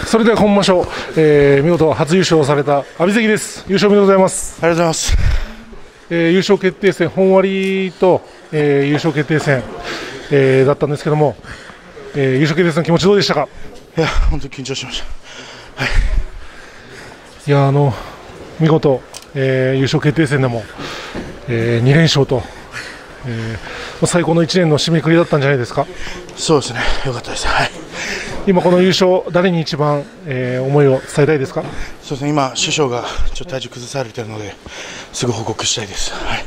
それでは今場所、見事初優勝された阿炎関です。優勝おめでとうございます。 ありがとうございます。 優勝決定戦本割と、優勝決定戦、だったんですけども、優勝決定戦の気持ちどうでしたか？ いや本当に緊張しました。はい。 いや見事、優勝決定戦でも、2連勝と、最高の1年の締めくくりだったんじゃないですか？ そうですね、よかったです。はい。 今この優勝、誰に一番、思いを伝えたいですか？ そうですね、今師匠がちょっと体重崩されているので、すぐ報告したいです。はい。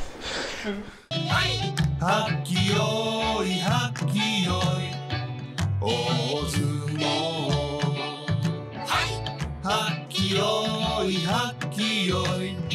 はっきよいはっきよい大相撲。はい。はっきよいはっきよい